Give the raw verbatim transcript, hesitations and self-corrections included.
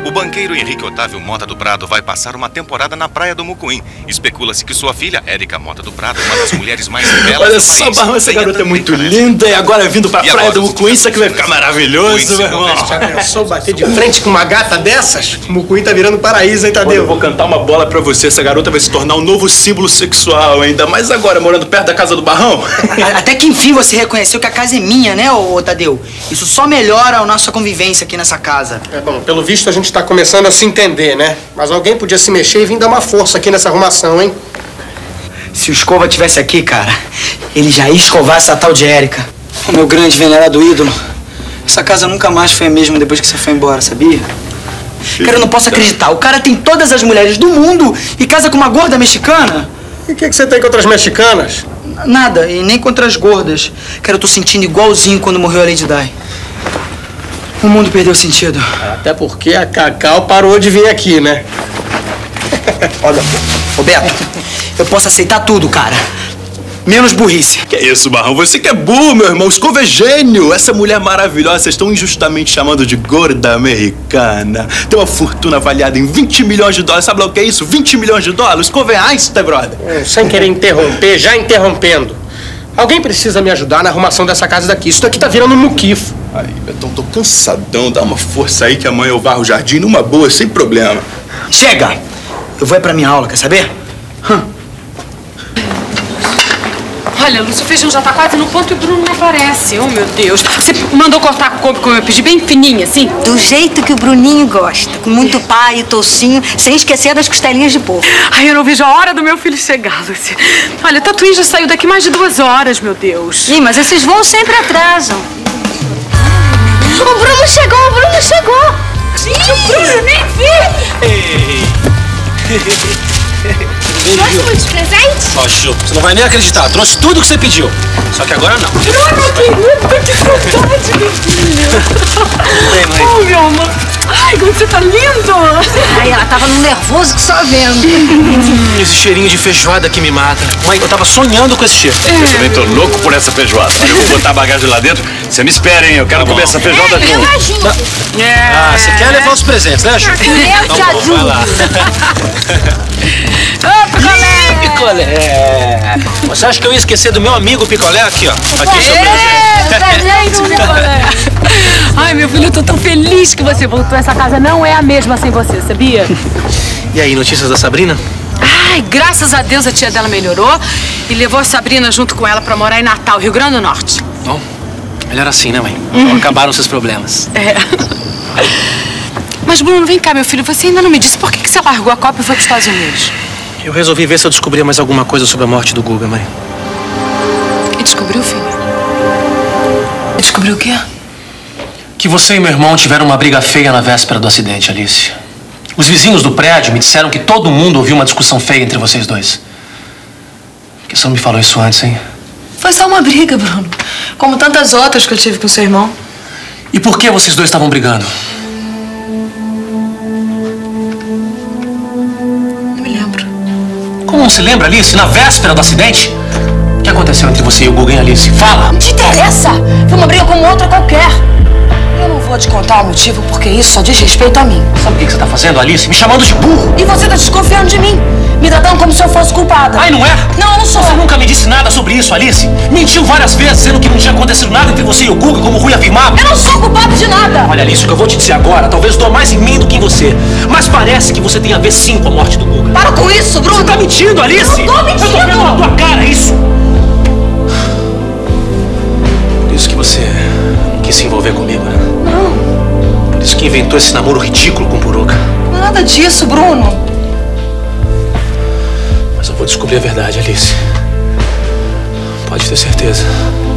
O banqueiro Henrique Otávio Mota do Prado vai passar uma temporada na Praia do Mucuim. Especula-se que sua filha, Érica Mota do Prado, uma das mulheres mais belas Olha do só, país. Barrão, essa garota é muito linda. E agora vindo pra Praia do Mucuim, isso aqui vai ficar maravilhoso, meu irmão. Já pensou bater de frente com uma gata dessas? O Mucuim tá virando paraíso, hein, Tadeu? Olha, eu vou cantar uma bola pra você. Essa garota vai se tornar um novo símbolo sexual, ainda mais agora, morando perto da casa do Barrão. Até que enfim você reconheceu que a casa é minha, né, ô Tadeu? Isso só melhora a nossa convivência aqui nessa casa. É bom, pelo visto a gente tá começando a se entender, né? Mas alguém podia se mexer e vir dar uma força aqui nessa arrumação, hein? Se o Escova tivesse aqui, cara, ele já ia escovar essa tal de Érica. O meu grande venerado ídolo. Essa casa nunca mais foi a mesma depois que você foi embora, sabia? Cara, eu não posso acreditar. O cara tem todas as mulheres do mundo e casa com uma gorda mexicana. E o que, que você tem contra as mexicanas? Nada, e nem contra as gordas. Cara, eu tô sentindo igualzinho quando morreu a Lady Di. O mundo perdeu sentido. Até porque a Cacau parou de vir aqui, né? Olha, Roberto, eu posso aceitar tudo, cara. Menos burrice. Que isso, Barrão? Você que é burro, meu irmão. Escova é gênio. Essa mulher maravilhosa, vocês estão injustamente chamando de gorda americana. Tem uma fortuna avaliada em vinte milhões de dólares. Sabe lá o que é isso? vinte milhões de dólares? Escova é Einstein, brother. É, sem querer interromper, já interrompendo. Alguém precisa me ajudar na arrumação dessa casa daqui. Isso daqui tá virando um muquifo. Aí, Betão, tô cansadão. Dá uma força aí que amanhã eu varro o jardim numa boa, sem problema. Chega! Eu vou é pra minha aula, quer saber? Hum. Olha, Lúcio, o feijão já tá quase no ponto e o Bruno não aparece. Oh, meu Deus. Você mandou cortar com couve como eu pedi, bem fininha, assim? Do jeito que o Bruninho gosta. Com muito pai e tocinho, sem esquecer das costelinhas de porco. Ai, eu não vejo a hora do meu filho chegar, Lúcio. Olha, o Tatuí já saiu daqui mais de duas horas, meu Deus. Ih, mas esses voos sempre atrasam. O Bruno chegou, o Bruno chegou. Gente, o Bruno, nem vi. Ei. Trouxe muitos presentes? Ó, você não vai nem acreditar. Trouxe tudo que você pediu. Só que agora não. Bruno, querido, que saudade, meu filho. Bem, mãe. Oh, meu amor. Ai, como você tá lindo. Ai, ela tava num nervoso que só vendo. Hum, esse cheirinho de feijoada que me mata. Mãe, eu tava sonhando com esse cheiro. É. Eu também tô louco por essa feijoada. Eu vou botar a bagagem lá dentro. Você me espera, hein? Eu quero tá comer essa feijoada é, junto. É. Ah, você quer levar os presentes, né, Ju? Eu então, te bom, ajudo. vai lá. Ô, picolé. Picolé. Você acha que eu ia esquecer do meu amigo Picolé? Aqui, ó. Aqui o seu presente. Presente, picolé. Ai, meu filho, eu tô tão feliz que você voltou. Essa casa não é a mesma sem você, sabia? E aí, notícias da Sabrina? Ai, graças a Deus a tia dela melhorou e levou a Sabrina junto com ela pra morar em Natal, Rio Grande do Norte. Bom, melhor assim, né, mãe? Então acabaram seus problemas. É. Mas, Bruno, vem cá, meu filho. Você ainda não me disse por que que você largou a Copa e foi pros Estados Unidos? Eu resolvi ver se eu descobria mais alguma coisa sobre a morte do Guga, mãe. E descobriu, filho? Descobriu o quê? Que você e meu irmão tiveram uma briga feia na véspera do acidente, Alice. Os vizinhos do prédio me disseram que todo mundo ouviu uma discussão feia entre vocês dois. Por que você não me falou isso antes, hein? Foi só uma briga, Bruno. Como tantas outras que eu tive com seu irmão. E por que vocês dois estavam brigando? Não me lembro. Como não se lembra, Alice? Na véspera do acidente? O que aconteceu entre você e o Guga, hein, Alice? Fala! Não te interessa! Foi uma briga como outra qualquer. Eu não vou te contar o motivo, porque isso só diz respeito a mim. Sabe o que você tá fazendo, Alice? Me chamando de burro! E você tá desconfiando de mim, me tratando como se eu fosse culpada. Ai, não é? Não, eu não sou. Você nunca me disse nada sobre isso, Alice. Mentiu várias vezes, dizendo que não tinha acontecido nada entre você e o Guga, como o Rui afirmava. Eu não sou culpada de nada. Olha, Alice, o que eu vou te dizer agora, talvez doa mais em mim do que em você. Mas parece que você tem a ver sim com a morte do Guga. Para com isso, Bruno. Você tá mentindo, Alice? Eu não tô mentindo. Eu tô vendo na tua cara isso. Por isso que você não quis se envolver comigo, né? Não. Por isso que inventou esse namoro ridículo com o Puruca. Não é nada disso, Bruno. Mas eu vou descobrir a verdade, Alice. Pode ter certeza.